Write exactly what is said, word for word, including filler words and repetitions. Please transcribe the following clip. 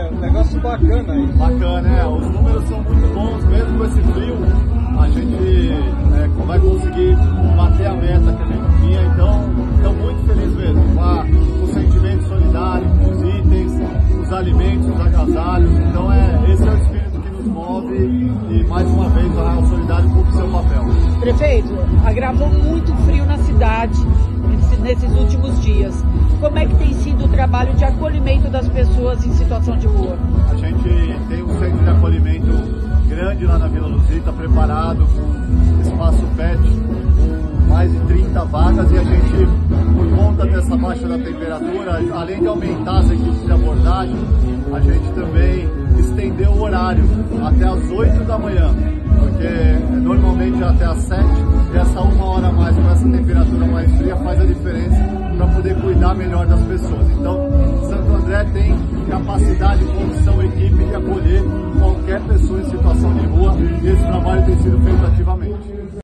um negócio bacana aí. Bacana, é. Os números são muito bons, mesmo com esse frio, a gente é, vai conseguir bater a meta que a gente tinha, então estou muito feliz mesmo com, a, com o sentimento solidário, com os itens, os alimentos, os agasalhos, então é, esse é o espírito que nos move e mais uma vez o Arraial Solidário cumpre seu papel. Prefeito, agravou muito frio na cidade nesses últimos dias. Como é que tem sido o trabalho de acolhimento das pessoas em situação de rua? A gente tem um centro de acolhimento grande lá na Vila Luzita, preparado com espaço pet, com mais de trinta vagas, e a gente, por conta dessa baixa da temperatura, além de aumentar as equipes de abordagem, a gente também estendeu o horário até as oito da manhã, porque normalmente é até as sete, e essa uma hora a mais com essa temperatura mais fria faz a diferença para poder cuidar melhor das pessoas. Então, Santo André tem capacidade, condição, equipe de acolher qualquer pessoa em situação de rua, e esse trabalho tem sido feito ativamente.